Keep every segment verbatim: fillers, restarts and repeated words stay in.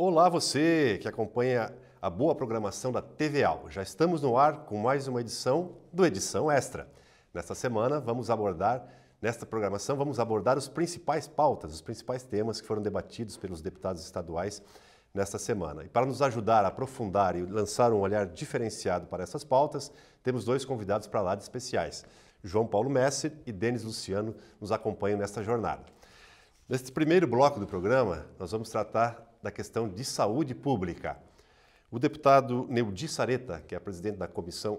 Olá você que acompanha a boa programação da T V A. Já estamos no ar com mais uma edição do Edição Extra. Nesta semana vamos abordar, nesta programação, vamos abordar os principais pautas, os principais temas que foram debatidos pelos deputados estaduais nesta semana. E para nos ajudar a aprofundar e lançar um olhar diferenciado para essas pautas, temos dois convidados para lá de especiais. João Paulo Messer e Denis Luciano nos acompanham nesta jornada. Neste primeiro bloco do programa, nós vamos tratar da questão de saúde pública. O deputado Neudi Sareta, que é presidente da Comissão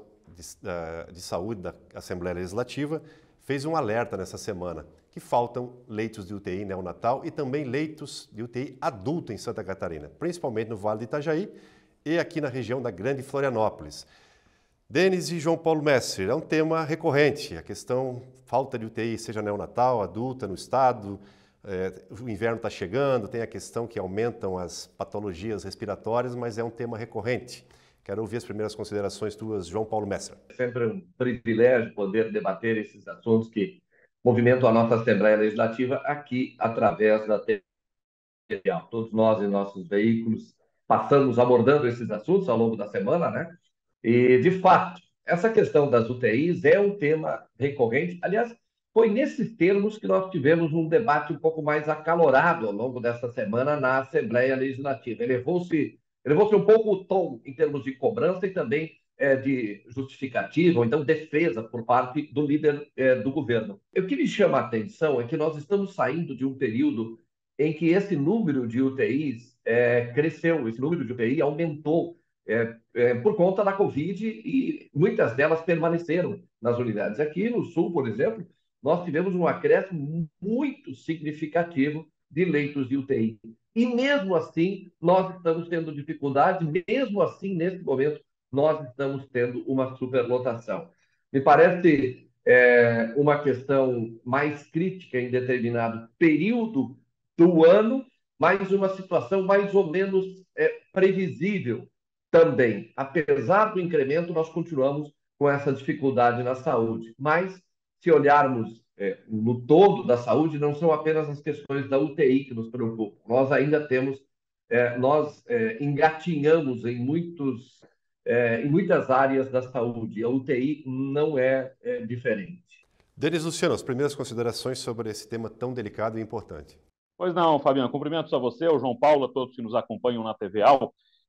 de, de Saúde da Assembleia Legislativa, fez um alerta nessa semana que faltam leitos de U T I neonatal e também leitos de U T I adulto em Santa Catarina, principalmente no Vale do Itajaí e aqui na região da Grande Florianópolis. Denis e João Paulo Messer, é um tema recorrente, a questão falta de U T I, seja neonatal, adulta no estado. É, o inverno está chegando, tem a questão que aumentam as patologias respiratórias, mas é um tema recorrente. Quero ouvir as primeiras considerações tuas, João Paulo Messer. É sempre um privilégio poder debater esses assuntos que movimentam a nossa Assembleia Legislativa aqui através da T V A. Todos nós em nossos veículos passamos abordando esses assuntos ao longo da semana, né? E, de fato, essa questão das U T Is é um tema recorrente. Aliás, foi nesses termos que nós tivemos um debate um pouco mais acalorado ao longo dessa semana na Assembleia Legislativa. Elevou-se elevou-se um pouco o tom em termos de cobrança e também é, de justificativa, ou então defesa por parte do líder é, do governo. O que me chama a atenção é que nós estamos saindo de um período em que esse número de U T Is é, cresceu, esse número de U T I aumentou é, é, por conta da Covid e muitas delas permaneceram nas unidades. Aqui no Sul, por exemplo, nós tivemos um acréscimo muito significativo de leitos de U T I. E mesmo assim, nós estamos tendo dificuldade, mesmo assim, nesse momento, nós estamos tendo uma superlotação. Me parece é, uma questão mais crítica em determinado período do ano, mas uma situação mais ou menos é, previsível também. Apesar do incremento, nós continuamos com essa dificuldade na saúde. Mas, se olharmos é, no todo da saúde, não são apenas as questões da U T I que nos preocupam. Nós ainda temos, é, nós é, engatinhamos em, muitos, é, em muitas áreas da saúde. A U T I não é, é diferente. Denis Luciano, as primeiras considerações sobre esse tema tão delicado e importante. Pois não, Fabiano. Cumprimentos a você, ao João Paulo, a todos que nos acompanham na T V A.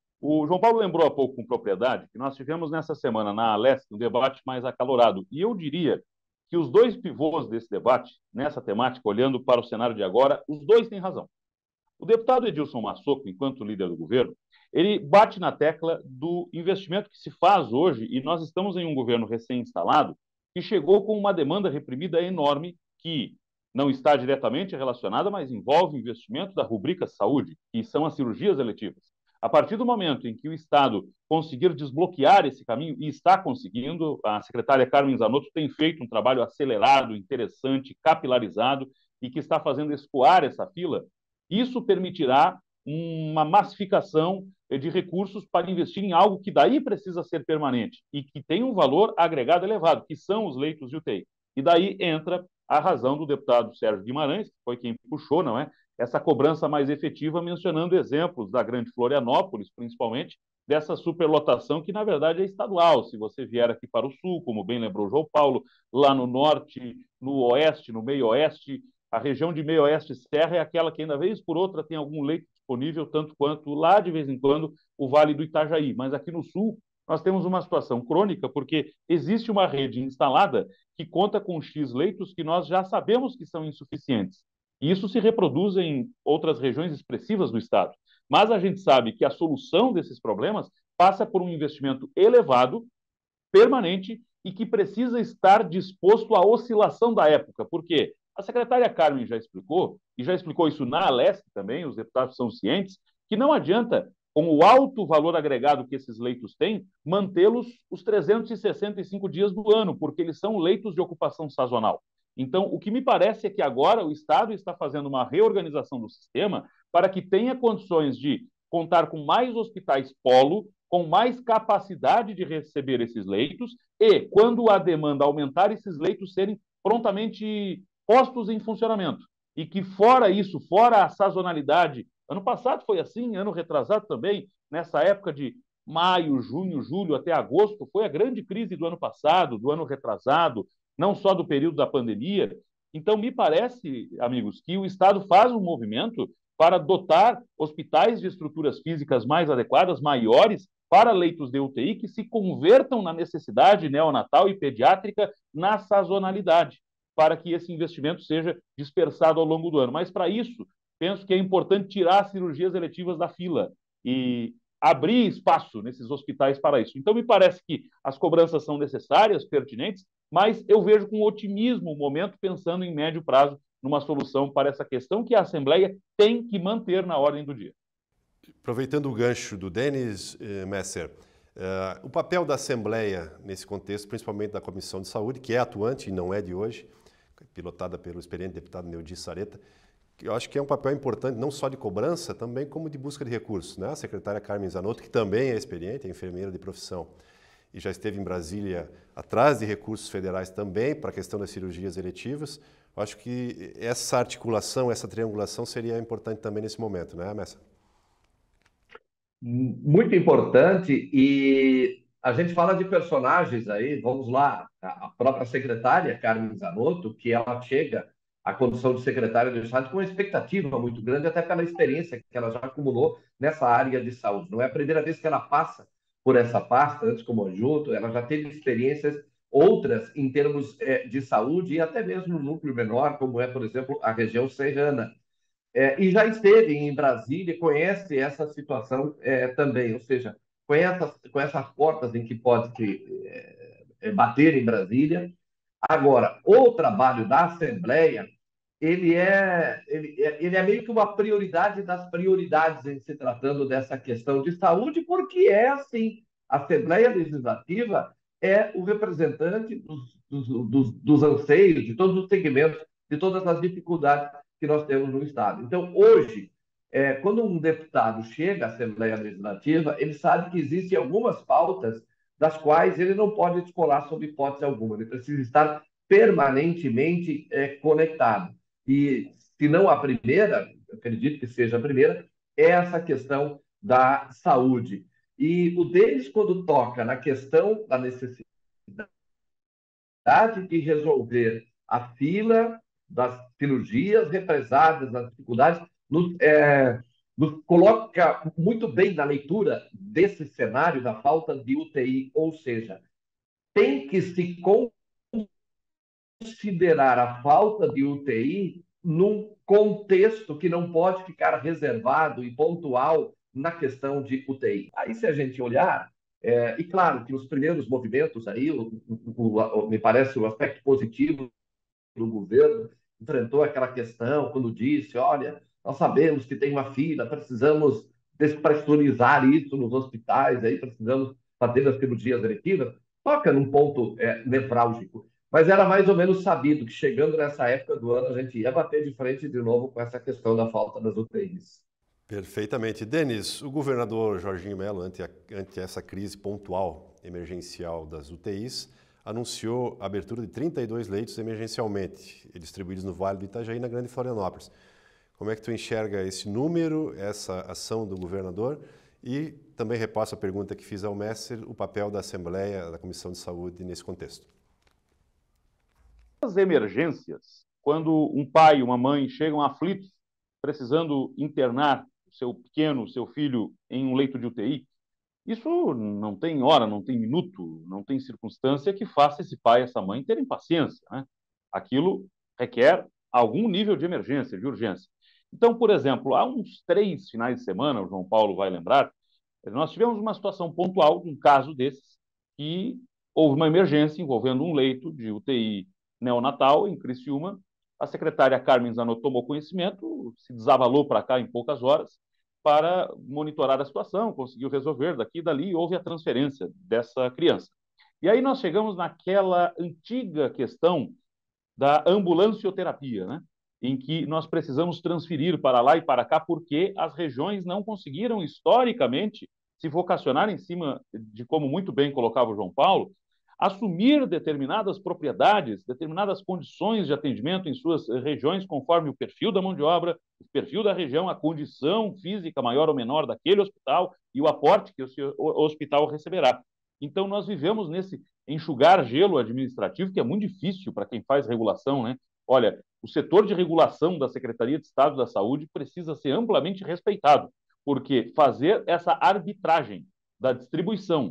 O João Paulo lembrou há pouco com propriedade que nós tivemos nessa semana na Alesc um debate mais acalorado. E eu diria que os dois pivôs desse debate, nessa temática, olhando para o cenário de agora, os dois têm razão. O deputado Edilson Massoco, enquanto líder do governo, ele bate na tecla do investimento que se faz hoje, e nós estamos em um governo recém-instalado que chegou com uma demanda reprimida enorme que não está diretamente relacionada, mas envolve o investimento da rubrica saúde, que são as cirurgias eletivas. A partir do momento em que o Estado conseguir desbloquear esse caminho, e está conseguindo, a secretária Carmen Zanotto tem feito um trabalho acelerado, interessante, capilarizado, e que está fazendo escoar essa fila, isso permitirá uma massificação de recursos para investir em algo que daí precisa ser permanente e que tem um valor agregado elevado, que são os leitos de U T I. E daí entra a razão do deputado Sérgio Guimarães, que foi quem puxou, não é? Essa cobrança mais efetiva, mencionando exemplos da Grande Florianópolis, principalmente, dessa superlotação que, na verdade, é estadual. Se você vier aqui para o sul, como bem lembrou o João Paulo, lá no norte, no oeste, no meio-oeste, a região de meio-oeste serra é aquela que, ainda vez por outra, tem algum leito disponível, tanto quanto lá, de vez em quando, o Vale do Itajaí. Mas aqui no sul, nós temos uma situação crônica, porque existe uma rede instalada que conta com X leitos que nós já sabemos que são insuficientes. E isso se reproduz em outras regiões expressivas do Estado. Mas a gente sabe que a solução desses problemas passa por um investimento elevado, permanente, e que precisa estar disposto à oscilação da época. Por quê? A secretária Carmen já explicou, e já explicou isso na Alesc também, os deputados são cientes, que não adianta, com o alto valor agregado que esses leitos têm, mantê-los os trezentos e sessenta e cinco dias do ano, porque eles são leitos de ocupação sazonal. Então, o que me parece é que agora o Estado está fazendo uma reorganização do sistema para que tenha condições de contar com mais hospitais polo, com mais capacidade de receber esses leitos e, quando a demanda aumentar, esses leitos serem prontamente postos em funcionamento. E que, fora isso, fora a sazonalidade Ano passado foi assim, ano retrasado também, nessa época de maio, junho, julho até agosto, foi a grande crise do ano passado, do ano retrasado, não só do período da pandemia. Então, me parece, amigos, que o Estado faz um movimento para dotar hospitais de estruturas físicas mais adequadas, maiores, para leitos de U T I que se convertam na necessidade neonatal e pediátrica na sazonalidade, para que esse investimento seja dispersado ao longo do ano. Mas, para isso, penso que é importante tirar as cirurgias eletivas da fila e abrir espaço nesses hospitais para isso. Então, me parece que as cobranças são necessárias, pertinentes, mas eu vejo com otimismo o momento, pensando em médio prazo numa solução para essa questão que a Assembleia tem que manter na ordem do dia. Aproveitando o gancho do Denis eh, Messer, uh, o papel da Assembleia nesse contexto, principalmente da Comissão de Saúde, que é atuante e não é de hoje, pilotada pelo experiente deputado Neudi Sareta, que eu acho que é um papel importante não só de cobrança, também como de busca de recursos, né? A secretária Carmen Zanotto, que também é experiente, é enfermeira de profissão, e já esteve em Brasília atrás de recursos federais também para a questão das cirurgias eletivas. Eu acho que essa articulação, essa triangulação seria importante também nesse momento, né, Messa? Muito importante, e a gente fala de personagens aí, vamos lá, a própria secretária Carmen Zanotto, que ela chega à condição de secretária do Estado com uma expectativa muito grande, até pela experiência que ela já acumulou nessa área de saúde. Não é a primeira vez que ela passa por essa pasta, antes como adjunto, ela já teve experiências outras em termos de saúde e até mesmo no núcleo menor, como é, por exemplo, a região serrana. É, e já esteve em Brasília, conhece essa situação é, também, ou seja, conhece, conhece as portas em que pode é, bater em Brasília. Agora, o trabalho da Assembleia, ele é, ele, é, ele é meio que uma prioridade das prioridades em se tratando dessa questão de saúde, porque é assim, a Assembleia Legislativa é o representante dos, dos, dos, dos anseios, de todos os segmentos, de todas as dificuldades que nós temos no Estado. Então, hoje, é, quando um deputado chega à Assembleia Legislativa, ele sabe que existem algumas pautas das quais ele não pode descolar sob hipótese alguma. Ele precisa estar permanentemente é, conectado. E, se não a primeira, acredito que seja a primeira, é essa questão da saúde. E o deles, quando toca na questão da necessidade de resolver a fila das cirurgias represadas, das dificuldades, nos, é, nos coloca muito bem na leitura desse cenário da falta de U T I, ou seja, tem que se considerar a falta de U T I num contexto que não pode ficar reservado e pontual na questão de U T I. Aí, se a gente olhar, é, e claro que os primeiros movimentos aí, o, o, o, me parece o aspecto positivo do governo, enfrentou aquela questão quando disse, olha, nós sabemos que tem uma fila, precisamos despressurizar isso nos hospitais, aí precisamos fazer as cirurgias eletivas, toca num ponto é, nevrálgico. Mas era mais ou menos sabido que chegando nessa época do ano a gente ia bater de frente de novo com essa questão da falta das U T Is. Perfeitamente. Denis, o governador Jorginho Mello, ante, a, ante essa crise pontual, emergencial das U T Is, anunciou a abertura de trinta e dois leitos emergencialmente, distribuídos no Vale do Itajaí e na Grande Florianópolis. Como é que tu enxerga esse número, essa ação do governador? E também repasso a pergunta que fiz ao Messer, o papel da Assembleia, da Comissão de Saúde nesse contexto. As emergências, quando um pai e uma mãe chegam aflitos, precisando internar o seu pequeno, o seu filho em um leito de U T I, isso não tem hora, não tem minuto, não tem circunstância que faça esse pai e essa mãe terem paciência, né? Aquilo requer algum nível de emergência, de urgência. Então, por exemplo, há uns três finais de semana, o João Paulo vai lembrar, nós tivemos uma situação pontual, um caso desses, que houve uma emergência envolvendo um leito de U T I neonatal em Criciúma. A secretária Carmen Zanotto tomou conhecimento, se desavalou para cá em poucas horas para monitorar a situação, conseguiu resolver daqui e dali, e houve a transferência dessa criança. E aí nós chegamos naquela antiga questão da ambulancioterapia, né? Em que nós precisamos transferir para lá e para cá, porque as regiões não conseguiram, historicamente, se vocacionar em cima de, como muito bem colocava o João Paulo, assumir determinadas propriedades, determinadas condições de atendimento em suas regiões, conforme o perfil da mão de obra, o perfil da região, a condição física maior ou menor daquele hospital e o aporte que o hospital receberá. Então, nós vivemos nesse enxugar gelo administrativo, que é muito difícil para quem faz regulação, né? Olha, o setor de regulação da Secretaria de Estado da Saúde precisa ser amplamente respeitado, porque fazer essa arbitragem da distribuição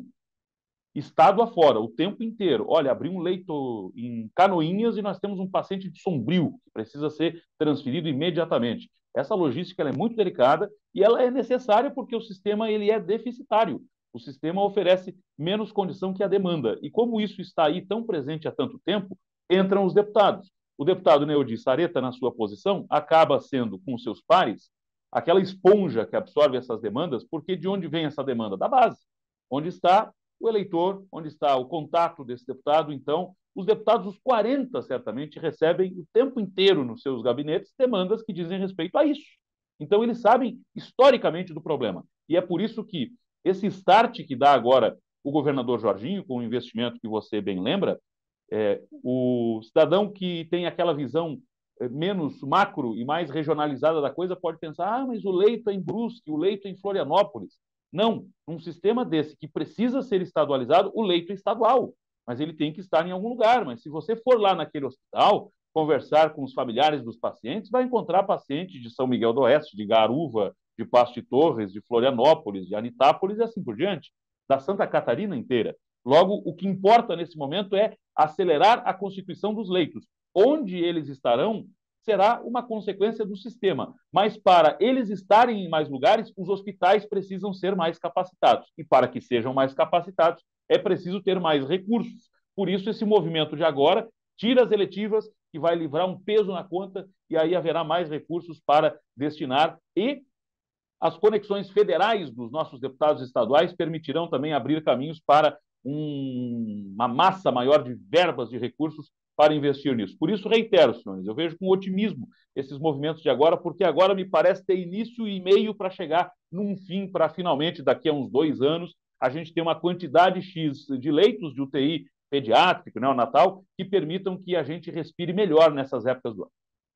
estado afora, o tempo inteiro. Olha, abri um leito em Canoinhas e nós temos um paciente de Sombrio que precisa ser transferido imediatamente. Essa logística ela é muito delicada e ela é necessária porque o sistema ele é deficitário. O sistema oferece menos condição que a demanda. E como isso está aí tão presente há tanto tempo, entram os deputados. O deputado Neudi Sareta, na sua posição, acaba sendo, com seus pares, aquela esponja que absorve essas demandas, porque de onde vem essa demanda? Da base, onde está o eleitor, onde está o contato desse deputado. Então, os deputados, os quarenta, certamente, recebem o tempo inteiro nos seus gabinetes demandas que dizem respeito a isso. Então, eles sabem historicamente do problema. E é por isso que esse start que dá agora o governador Jorginho, com o investimento que você bem lembra, é, o cidadão que tem aquela visão menos macro e mais regionalizada da coisa pode pensar, ah, mas o leito é em Brusque, o leito é em Florianópolis. Não, um sistema desse que precisa ser estadualizado, o leito é estadual, mas ele tem que estar em algum lugar. Mas se você for lá naquele hospital, conversar com os familiares dos pacientes, vai encontrar pacientes de São Miguel do Oeste, de Garuva, de Passo de Torres, de Florianópolis, de Anitápolis e assim por diante, da Santa Catarina inteira. Logo, o que importa nesse momento é acelerar a constituição dos leitos. Onde eles estarão será uma consequência do sistema, mas para eles estarem em mais lugares, os hospitais precisam ser mais capacitados, e para que sejam mais capacitados, é preciso ter mais recursos. Por isso, esse movimento de agora tira as eletivas, que vai livrar um peso na conta, e aí haverá mais recursos para destinar, e as conexões federais dos nossos deputados estaduais permitirão também abrir caminhos para um, uma massa maior de verbas de recursos para investir nisso. Por isso, reitero, senhores, eu vejo com otimismo esses movimentos de agora, porque agora me parece ter início e meio para chegar num fim, para finalmente, daqui a uns dois anos, a gente ter uma quantidade X de leitos de U T I pediátrico, neonatal, que permitam que a gente respire melhor nessas épocas do ano.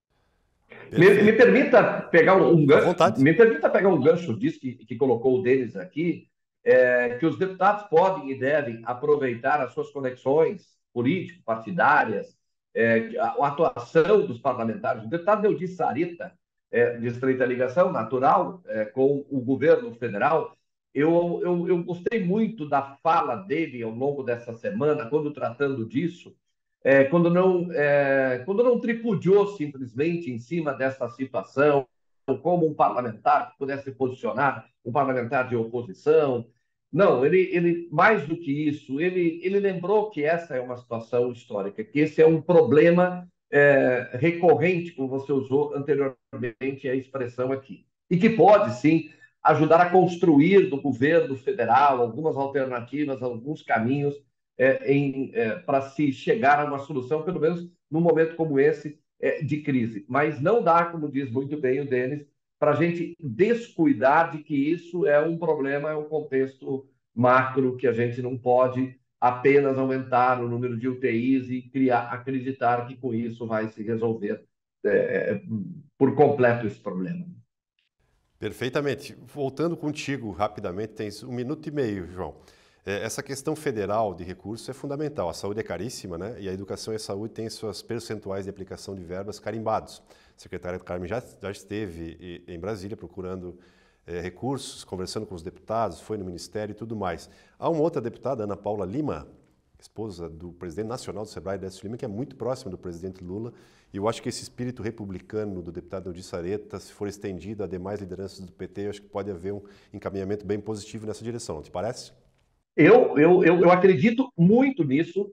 Me, me permita pegar um, um gancho, me permita pegar um gancho disso que, que colocou o Denis aqui, é, que os deputados podem e devem aproveitar as suas conexões político-partidárias, é, a, a atuação dos parlamentares. O deputado Neudi Sareta, é, de estreita ligação natural é, com o governo federal, eu, eu, eu gostei muito da fala dele ao longo dessa semana, quando tratando disso, é, quando, não, é, quando não tripudiou simplesmente em cima dessa situação, como um parlamentar que pudesse se posicionar, um parlamentar de oposição. Não, ele, ele mais do que isso, ele, ele lembrou que essa é uma situação histórica, que esse é um problema é, recorrente, como você usou anteriormente a expressão aqui, e que pode, sim, ajudar a construir do governo federal algumas alternativas, alguns caminhos é, é, para se chegar a uma solução, pelo menos num momento como esse é, de crise. Mas não dá, como diz muito bem o Denis, para a gente descuidar de que isso é um problema, é um contexto macro, que a gente não pode apenas aumentar o número de U T Is e criar, acreditar que com isso vai se resolver é, por completo esse problema. Perfeitamente. Voltando contigo rapidamente, tens um minuto e meio, João. Essa questão federal de recursos é fundamental. A saúde é caríssima, né? E a educação e a saúde têm suas percentuais de aplicação de verbas carimbados. A secretária Carmen já, já esteve em Brasília procurando é, recursos, conversando com os deputados, foi no ministério e tudo mais. Há uma outra deputada, Ana Paula Lima, esposa do presidente nacional do Sebrae, Décio Lima, que é muito próxima do presidente Lula. E eu acho que esse espírito republicano do deputado Neudi Sareta, se for estendido a demais lideranças do P T, eu acho que pode haver um encaminhamento bem positivo nessa direção, não te parece? Eu, eu, eu, eu acredito muito nisso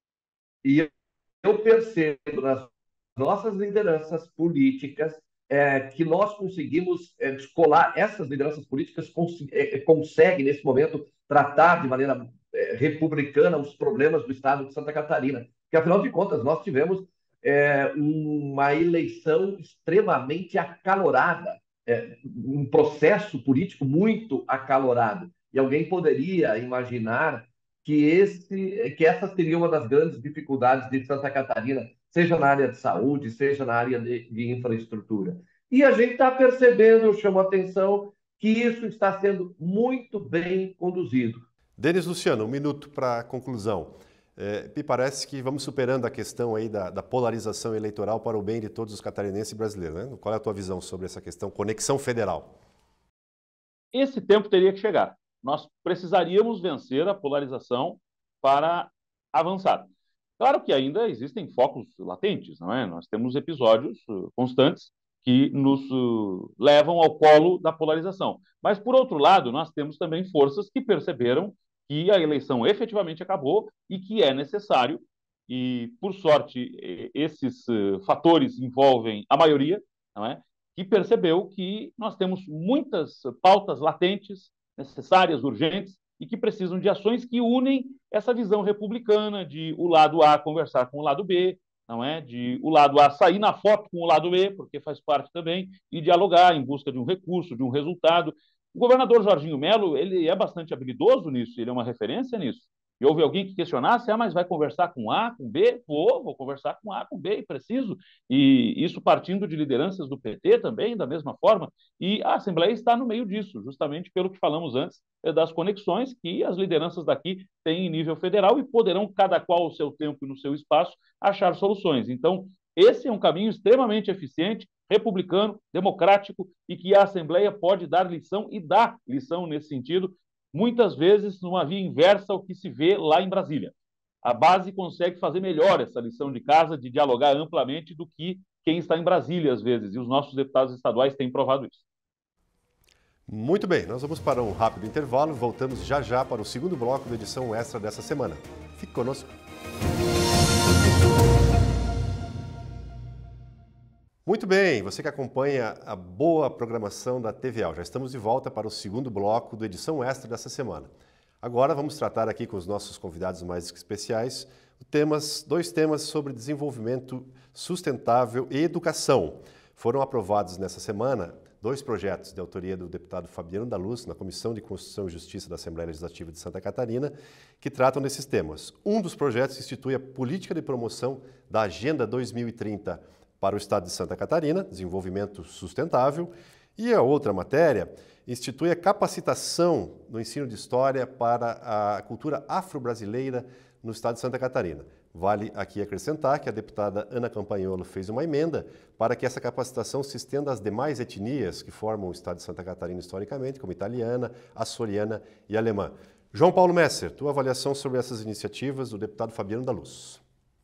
e eu percebo nas nossas lideranças políticas é, que nós conseguimos é, descolar, essas lideranças políticas cons é, conseguem, nesse momento, tratar de maneira é, republicana os problemas do estado de Santa Catarina. Porque, afinal de contas, nós tivemos é, uma eleição extremamente acalorada, é, um processo político muito acalorado. E alguém poderia imaginar que, esse, que essa seria uma das grandes dificuldades de Santa Catarina, seja na área de saúde, seja na área de, de infraestrutura. E a gente está percebendo, chama atenção, que isso está sendo muito bem conduzido. Denis Luciano, um minuto para a conclusão. É, me parece que vamos superando a questão aí da, da polarização eleitoral para o bem de todos os catarinenses e brasileiros, né? Qual é a tua visão sobre essa questão, conexão federal? Esse tempo teria que chegar. Nós precisaríamos vencer a polarização para avançar. Claro que ainda existem focos latentes, não é? Nós temos episódios uh, constantes que nos uh, levam ao colo da polarização. Mas, por outro lado, nós temos também forças que perceberam que a eleição efetivamente acabou e que é necessário, e, por sorte, esses uh, fatores envolvem a maioria, não é? Que percebeu que nós temos muitas pautas latentes, necessárias, urgentes, e que precisam de ações que unem essa visão republicana de o lado A conversar com o lado B, não é? De o lado A sair na foto com o lado B, porque faz parte também, e dialogar em busca de um recurso, de um resultado. O governador Jorginho Melo, ele é bastante habilidoso nisso, ele é uma referência nisso. E houve alguém que questionasse, ah, mas vai conversar com A, com B? Vou, vou conversar com A, com B, preciso. E isso partindo de lideranças do P T também, da mesma forma. E a Assembleia está no meio disso, justamente pelo que falamos antes, das conexões que as lideranças daqui têm em nível federal e poderão, cada qual ao seu tempo e no seu espaço, achar soluções. Então, esse é um caminho extremamente eficiente, republicano, democrático, e que a Assembleia pode dar lição e dá lição nesse sentido, muitas vezes numa via inversa ao que se vê lá em Brasília. A base consegue fazer melhor essa lição de casa, de dialogar amplamente, do que quem está em Brasília, às vezes, e os nossos deputados estaduais têm provado isso. Muito bem, nós vamos para um rápido intervalo, voltamos já já para o segundo bloco da edição extra dessa semana. Fique conosco. Muito bem, você que acompanha a boa programação da T V A, já estamos de volta para o segundo bloco do edição extra dessa semana. Agora vamos tratar aqui com os nossos convidados mais especiais temas, dois temas sobre desenvolvimento sustentável e educação. Foram aprovados nessa semana dois projetos de autoria do deputado Fabiano da Luz, na Comissão de Constituição e Justiça da Assembleia Legislativa de Santa Catarina, que tratam desses temas. Um dos projetos institui a política de promoção da Agenda dois mil e trinta para o Estado de Santa Catarina, desenvolvimento sustentável, e a outra matéria institui a capacitação no ensino de história para a cultura afro-brasileira no Estado de Santa Catarina. Vale aqui acrescentar que a deputada Ana Campagnolo fez uma emenda para que essa capacitação se estenda às demais etnias que formam o Estado de Santa Catarina historicamente, como italiana, açoriana e alemã. João Paulo Messer, tua avaliação sobre essas iniciativas do deputado Fabiano da Luz.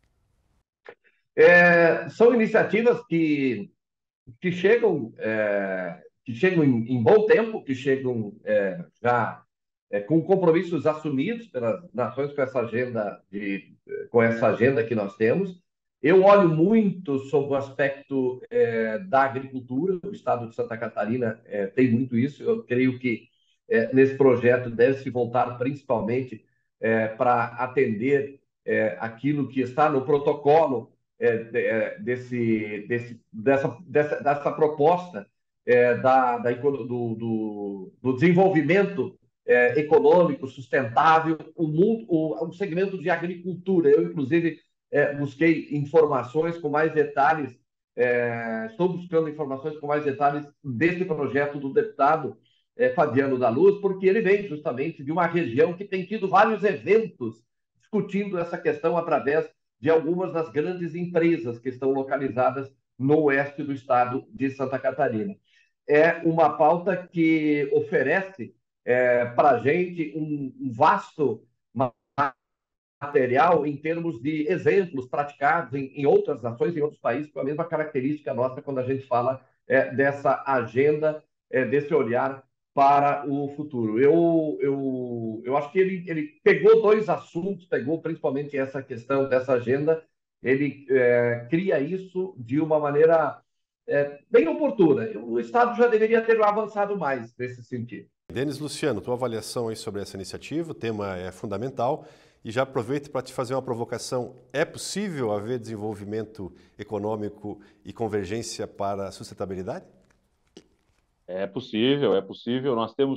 É, são iniciativas que, que chegam, é, que chegam em, em bom tempo, que chegam é, já é, com compromissos assumidos pelas nações com essa agenda de, com essa agenda que nós temos. Eu olho muito sobre o aspecto é, da agricultura. O Estado de Santa Catarina é, tem muito isso. Eu creio que é, nesse projeto deve se voltar principalmente é, para atender é, aquilo que está no protocolo É, desse, desse, dessa, dessa, dessa proposta é, da, da, do, do, do desenvolvimento é, econômico sustentável, o, mundo, o, o segmento de agricultura. Eu, inclusive, é, busquei informações com mais detalhes, é, estou buscando informações com mais detalhes desse projeto do deputado é, Fabiano da Luz, porque ele vem justamente de uma região que tem tido vários eventos discutindo essa questão através de algumas das grandes empresas que estão localizadas no oeste do estado de Santa Catarina. É uma pauta que oferece é, para a gente um, um vasto material em termos de exemplos praticados em, em outras nações, em outros países, com a mesma característica nossa quando a gente fala é, dessa agenda, é, desse olhar para o futuro. Eu, eu, eu acho que ele, ele pegou dois assuntos, pegou principalmente essa questão dessa agenda, ele é, cria isso de uma maneira é, bem oportuna. O Estado já deveria ter avançado mais nesse sentido. Denis Luciano, tua avaliação aí sobre essa iniciativa, o tema é fundamental, e já aproveito para te fazer uma provocação. É possível haver desenvolvimento econômico e convergência para a sustentabilidade? É possível, é possível. Nós temos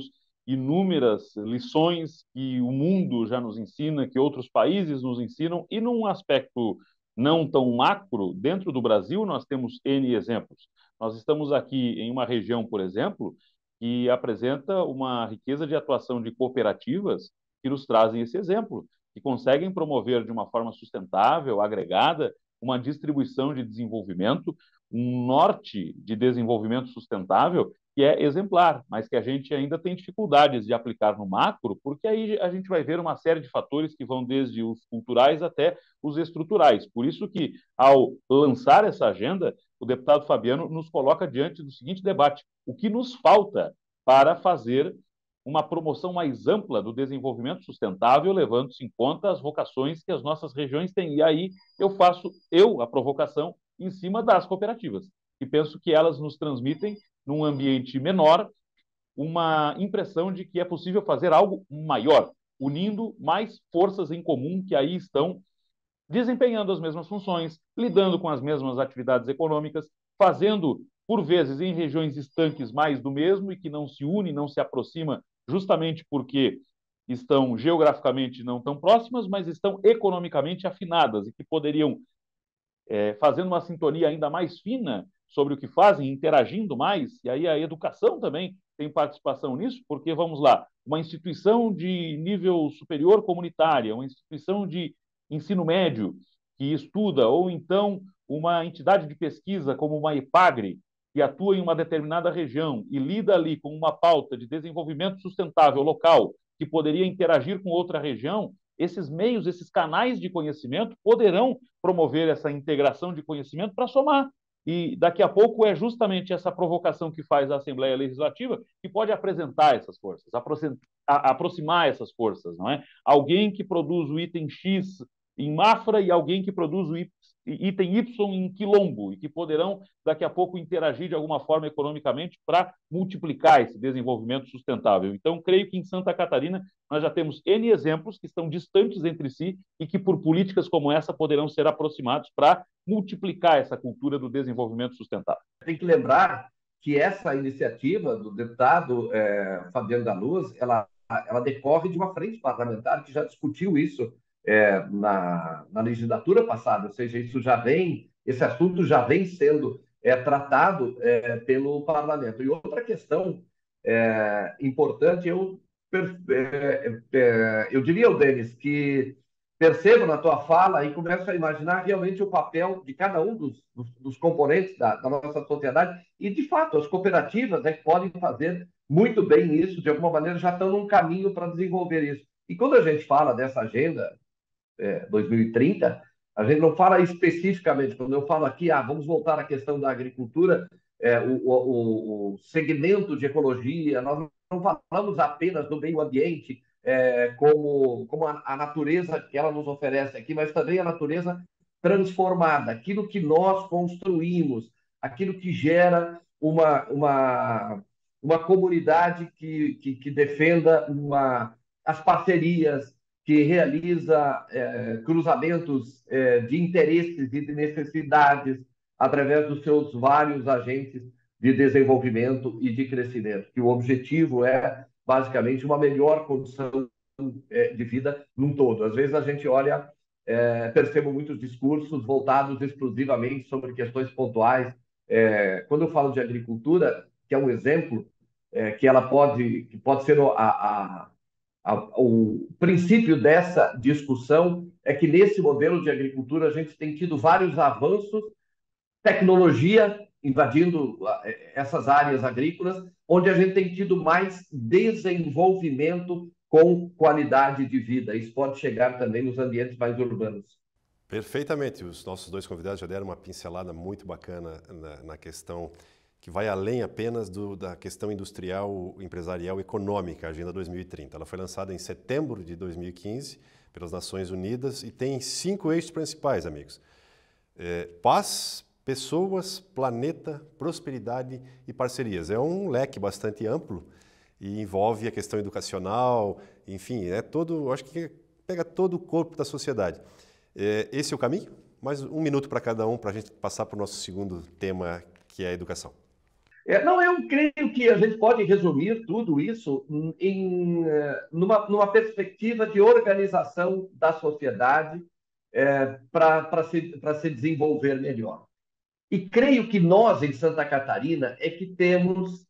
inúmeras lições que o mundo já nos ensina, que outros países nos ensinam, e num aspecto não tão macro, dentro do Brasil nós temos N exemplos. Nós estamos aqui em uma região, por exemplo, que apresenta uma riqueza de atuação de cooperativas que nos trazem esse exemplo, que conseguem promover de uma forma sustentável, agregada, uma distribuição de desenvolvimento, um norte de desenvolvimento sustentável que é exemplar, mas que a gente ainda tem dificuldades de aplicar no macro, porque aí a gente vai ver uma série de fatores que vão desde os culturais até os estruturais. Por isso que, ao lançar essa agenda, o deputado Fabiano nos coloca diante do seguinte debate: o que nos falta para fazer uma promoção mais ampla do desenvolvimento sustentável, levando-se em conta as vocações que as nossas regiões têm. E aí eu faço, eu, a provocação em cima das cooperativas, e penso que elas nos transmitem, num ambiente menor, uma impressão de que é possível fazer algo maior, unindo mais forças em comum que aí estão desempenhando as mesmas funções, lidando com as mesmas atividades econômicas, fazendo, por vezes, em regiões estanques mais do mesmo e que não se une, não se aproxima, justamente porque estão geograficamente não tão próximas, mas estão economicamente afinadas e que poderiam, é, fazendo uma sintonia ainda mais fina sobre o que fazem, interagindo mais, e aí a educação também tem participação nisso, porque, vamos lá, uma instituição de nível superior comunitária, uma instituição de ensino médio que estuda, ou então uma entidade de pesquisa como uma EPAGRE, que atua em uma determinada região e lida ali com uma pauta de desenvolvimento sustentável local, que poderia interagir com outra região, esses meios, esses canais de conhecimento poderão promover essa integração de conhecimento para somar. E daqui a pouco é justamente essa provocação que faz a Assembleia Legislativa que pode apresentar essas forças, aproximar essas forças, não é? Alguém que produz o item X em Mafra e alguém que produz o item Y em Quilombo, e que poderão, daqui a pouco, interagir de alguma forma economicamente para multiplicar esse desenvolvimento sustentável. Então, creio que em Santa Catarina nós já temos N exemplos que estão distantes entre si e que, por políticas como essa, poderão ser aproximados para multiplicar essa cultura do desenvolvimento sustentável. Tem que lembrar que essa iniciativa do deputado é, Fabiano da Luz, ela, ela decorre de uma frente parlamentar que já discutiu isso É, na, na legislatura passada, ou seja, isso já vem, esse assunto já vem sendo é, tratado é, pelo parlamento. E outra questão é, importante, eu, é, é, eu diria, Denis, que percebo na tua fala e começo a imaginar realmente o papel de cada um dos, dos, dos componentes da, da nossa sociedade, e, de fato, as cooperativas é, que podem fazer muito bem isso, de alguma maneira já estão num caminho para desenvolver isso. E quando a gente fala dessa agenda É, dois mil e trinta, a gente não fala especificamente, quando eu falo aqui, ah, vamos voltar à questão da agricultura, é, o, o, o segmento de ecologia, nós não falamos apenas do meio ambiente, é, como, como a, a natureza que ela nos oferece aqui, mas também a natureza transformada, aquilo que nós construímos, aquilo que gera uma, uma, uma comunidade que, que, que defenda uma, as parcerias, que realiza é, cruzamentos é, de interesses e de necessidades através dos seus vários agentes de desenvolvimento e de crescimento, que o objetivo é, basicamente, uma melhor condição é, de vida num todo. Às vezes a gente olha, é, percebo muitos discursos voltados exclusivamente sobre questões pontuais. É, quando eu falo de agricultura, que é um exemplo, é, que ela pode, que pode ser a, a o princípio dessa discussão é que, nesse modelo de agricultura, a gente tem tido vários avanços, tecnologia invadindo essas áreas agrícolas, onde a gente tem tido mais desenvolvimento com qualidade de vida. Isso pode chegar também nos ambientes mais urbanos. Perfeitamente. Os nossos dois convidados já deram uma pincelada muito bacana na, na questão que vai além apenas do, da questão industrial, empresarial, econômica, a Agenda dois mil e trinta. Ela foi lançada em setembro de dois mil e quinze pelas Nações Unidas e tem cinco eixos principais, amigos. É, paz, pessoas, planeta, prosperidade e parcerias. É um leque bastante amplo e envolve a questão educacional, enfim, é todo, acho que pega todo o corpo da sociedade. É, esse é o caminho? Mais um minuto para cada um para a gente passar para o nosso segundo tema, que é a educação. É, não, eu creio que a gente pode resumir tudo isso em, eh, numa, numa perspectiva de organização da sociedade é, para se, para se desenvolver melhor. E creio que nós, em Santa Catarina, é que temos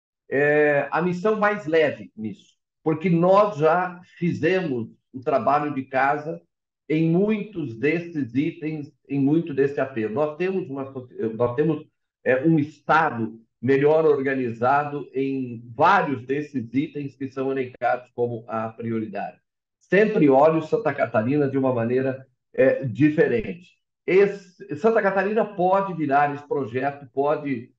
é, a missão mais leve nisso, porque nós já fizemos o trabalho de casa em muitos desses itens, em muito desse apelo. Nós temos, uma, nós temos é, um Estado melhor organizado em vários desses itens que são elencados como a prioridade. Sempre olho Santa Catarina de uma maneira é, diferente. Esse, Santa Catarina pode virar esse projeto, pode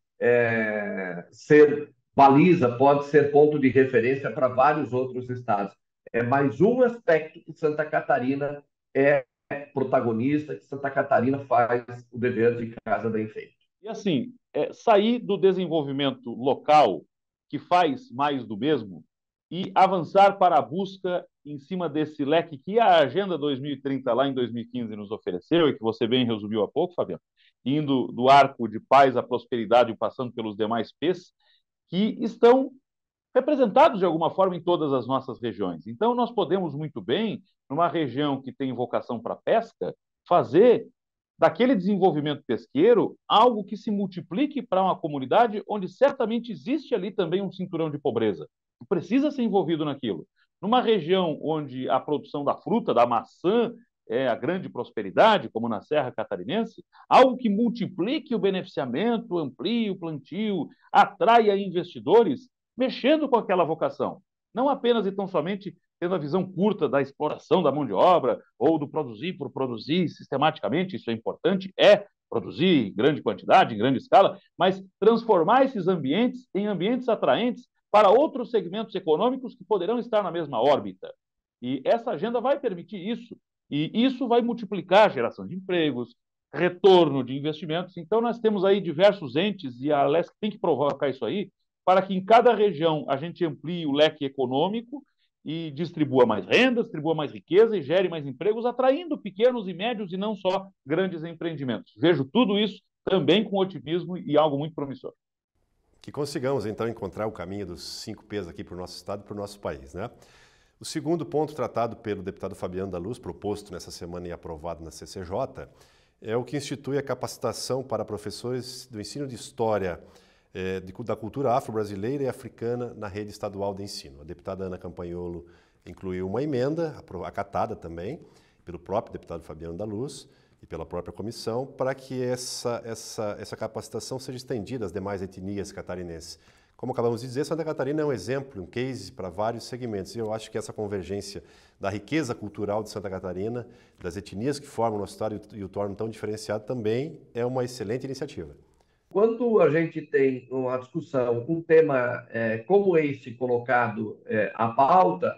é, ser baliza, pode ser ponto de referência para vários outros estados. É mais um aspecto que Santa Catarina é protagonista, que Santa Catarina faz o dever de casa bem feito. E assim, é, sair do desenvolvimento local, que faz mais do mesmo, e avançar para a busca em cima desse leque que a Agenda dois mil e trinta, lá em dois mil e quinze, nos ofereceu, e que você bem resumiu há pouco, Fabiano, indo do arco de paz à prosperidade, passando pelos demais P's, que estão representados de alguma forma em todas as nossas regiões. Então, nós podemos muito bem, numa região que tem vocação para pesca, fazer daquele desenvolvimento pesqueiro algo que se multiplique para uma comunidade onde certamente existe ali também um cinturão de pobreza, que precisa ser envolvido naquilo. Numa região onde a produção da fruta, da maçã, é a grande prosperidade, como na Serra Catarinense, algo que multiplique o beneficiamento, amplie o plantio, atraia investidores, mexendo com aquela vocação. Não apenas e tão somente tendo a visão curta da exploração da mão de obra ou do produzir por produzir sistematicamente, isso é importante, é produzir em grande quantidade, em grande escala, mas transformar esses ambientes em ambientes atraentes para outros segmentos econômicos que poderão estar na mesma órbita. E essa agenda vai permitir isso, e isso vai multiplicar a geração de empregos, retorno de investimentos. Então, nós temos aí diversos entes, e a Alesc tem que provocar isso aí, para que em cada região a gente amplie o leque econômico e distribua mais renda, distribua mais riqueza e gere mais empregos, atraindo pequenos e médios e não só grandes empreendimentos. Vejo tudo isso também com otimismo e algo muito promissor. Que consigamos, então, encontrar o caminho dos cinco P's aqui para o nosso estado e para o nosso país, né? O segundo ponto tratado pelo deputado Fabiano da Luz, proposto nessa semana e aprovado na C C J, é o que institui a capacitação para professores do ensino de História é, de, da cultura afro-brasileira e africana na rede estadual de ensino. A deputada Ana Campanholo incluiu uma emenda, acatada também, pelo próprio deputado Fabiano da Luz e pela própria comissão, para que essa, essa, essa capacitação seja estendida às demais etnias catarinenses. Como acabamos de dizer, Santa Catarina é um exemplo, um case para vários segmentos. E eu acho que essa convergência da riqueza cultural de Santa Catarina, das etnias que formam o nosso estado e o tornam tão diferenciado, também é uma excelente iniciativa. Quando a gente tem uma discussão, um tema é, como esse colocado é, à pauta,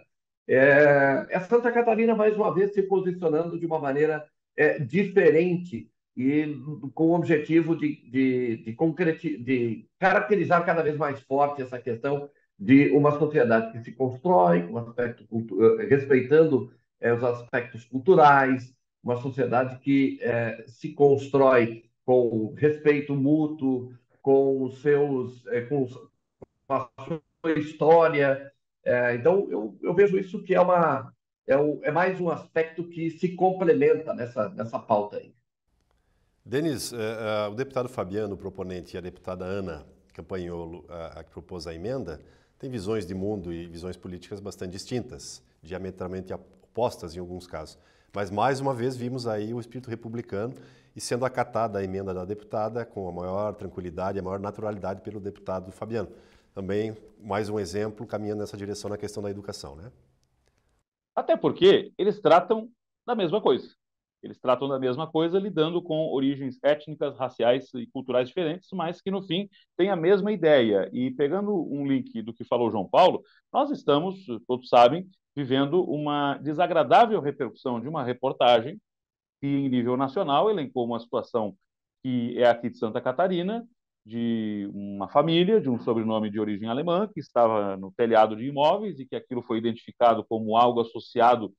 é, é Santa Catarina, mais uma vez, se posicionando de uma maneira é, diferente e com o objetivo de, de, de, concreti- de caracterizar cada vez mais forte essa questão de uma sociedade que se constrói, um aspecto cultu- respeitando é, os aspectos culturais, uma sociedade que é, se constrói com respeito mútuo, com os seus, é, com a sua história. É, então, eu, eu vejo isso que é uma é, o, é mais um aspecto que se complementa nessa, nessa pauta aí. Denis, uh, uh, o deputado Fabiano, o proponente, e a deputada Ana Campanholo, uh, a que propôs a emenda, têm visões de mundo e visões políticas bastante distintas, diametralmente opostas em alguns casos. Mas, mais uma vez, vimos aí o espírito republicano e sendo acatada a emenda da deputada com a maior tranquilidade, a maior naturalidade pelo deputado Fabiano. Também, mais um exemplo, caminhando nessa direção na questão da educação, né? Até porque eles tratam da mesma coisa. Eles tratam da mesma coisa, lidando com origens étnicas, raciais e culturais diferentes, mas que, no fim, têm a mesma ideia. E pegando um link do que falou João Paulo, nós estamos, todos sabem, vivendo uma desagradável repercussão de uma reportagem que, em nível nacional, elencou uma situação que é aqui de Santa Catarina, de uma família de um sobrenome de origem alemã que estava no telhado de imóveis e que aquilo foi identificado como algo associado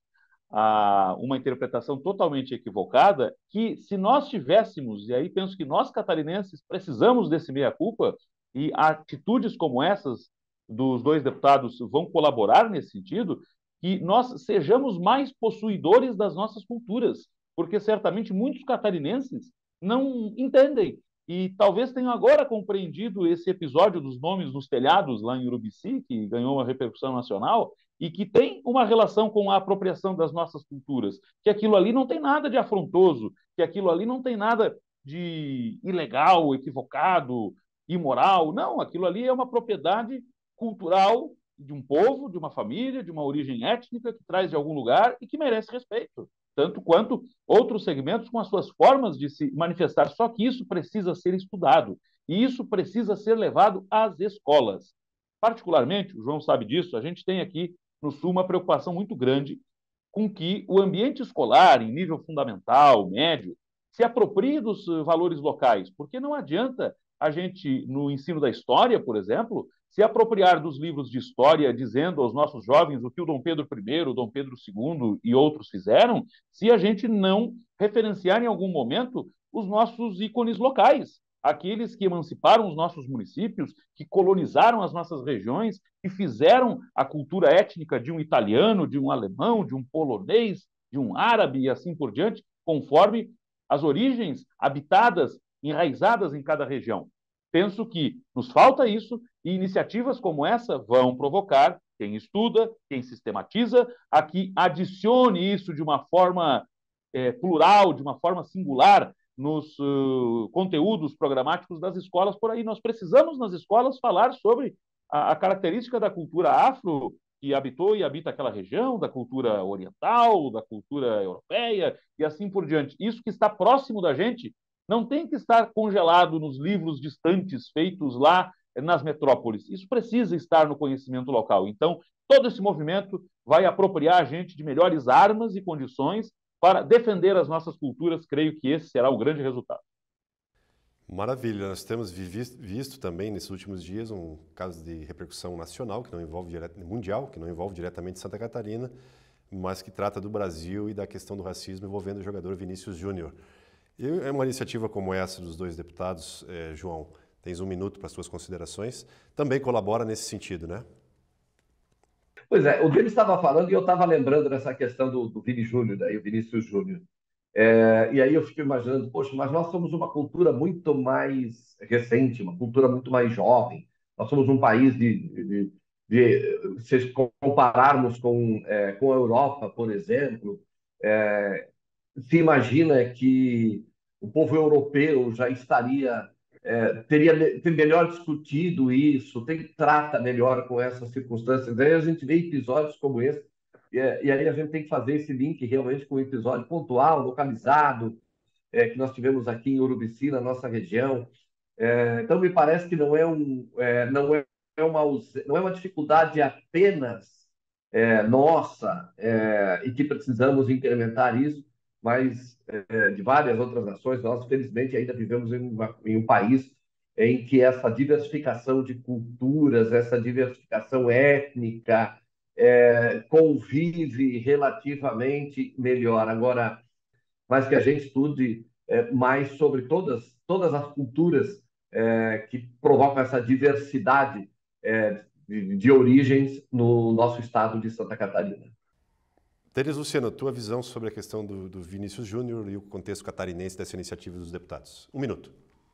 a uma interpretação totalmente equivocada, que se nós tivéssemos, e aí penso que nós catarinenses precisamos desse meia-culpa, E atitudes como essas dos dois deputados vão colaborar nesse sentido, que nós sejamos mais possuidores das nossas culturas, porque certamente muitos catarinenses não entendem e talvez tenham agora compreendido esse episódio dos nomes nos telhados lá em Urubici, que ganhou uma repercussão nacional, e que tem uma relação com a apropriação das nossas culturas, que aquilo ali não tem nada de afrontoso, que aquilo ali não tem nada de ilegal, equivocado, imoral. Não, aquilo ali é uma propriedade cultural de um povo, de uma família, de uma origem étnica que traz de algum lugar e que merece respeito, tanto quanto outros segmentos com as suas formas de se manifestar. Só que isso precisa ser estudado e isso precisa ser levado às escolas. Particularmente, o João sabe disso, a gente tem aqui no Sul uma preocupação muito grande com que o ambiente escolar, em nível fundamental, médio, se aproprie dos valores locais, porque não adianta a gente, no ensino da história, por exemplo, se apropriar dos livros de história, dizendo aos nossos jovens o que o Dom Pedro I, o Dom Pedro segundo e outros fizeram, se a gente não referenciar em algum momento os nossos ícones locais, aqueles que emanciparam os nossos municípios, que colonizaram as nossas regiões, que fizeram a cultura étnica de um italiano, de um alemão, de um polonês, de um árabe e assim por diante, conforme as origens habitadas, enraizadas em cada região. Penso que nos falta isso e iniciativas como essa vão provocar quem estuda, quem sistematiza, a que adicione isso de uma forma é, plural, de uma forma singular nos uh, conteúdos programáticos das escolas por aí. Nós precisamos, nas escolas, falar sobre a, a característica da cultura afro que habitou e habita aquela região, da cultura oriental, da cultura europeia e assim por diante. Isso que está próximo da gente não tem que estar congelado nos livros distantes feitos lá nas metrópoles. Isso precisa estar no conhecimento local. Então, todo esse movimento vai apropriar a gente de melhores armas e condições para defender as nossas culturas. Creio que esse será o grande resultado. Maravilha. Nós temos visto também nesses últimos dias um caso de repercussão nacional, que não envolve direto, mundial, que não envolve diretamente Santa Catarina, mas que trata do Brasil e da questão do racismo envolvendo o jogador Vinícius Júnior. E é uma iniciativa como essa dos dois deputados, eh, João, tens um minuto para as suas considerações, também colabora nesse sentido, né? Pois é, o Vini estava falando e eu estava lembrando dessa questão do, do Vini Júnior, daí, o Vinícius Júnior. É, e aí eu fico imaginando, poxa, mas nós somos uma cultura muito mais recente, uma cultura muito mais jovem. Nós somos um país de, de, de, de se compararmos com, é, com a Europa, por exemplo, é, se imagina que o povo europeu já estaria, é, teria ter melhor discutido isso, tem, trata melhor com essas circunstâncias. Aí a gente vê episódios como esse, e, e aí a gente tem que fazer esse link realmente com um episódio pontual, localizado, é, que nós tivemos aqui em Urubici, na nossa região. É, então, me parece que não é, um, é, não é, uma, não é uma dificuldade apenas é, nossa, é, e que precisamos incrementar isso, mas é, de várias outras nações. Nós, felizmente, ainda vivemos em, uma, em um país em que essa diversificação de culturas, essa diversificação étnica, é, convive relativamente melhor. Agora, mas que a gente estude é, mais sobre todas, todas as culturas é, que provocam essa diversidade é, de, de origens no nosso estado de Santa Catarina. Teres, Luciano, tua visão sobre a questão do, do Vinícius Júnior e o contexto catarinense dessa iniciativa dos deputados. Um minuto.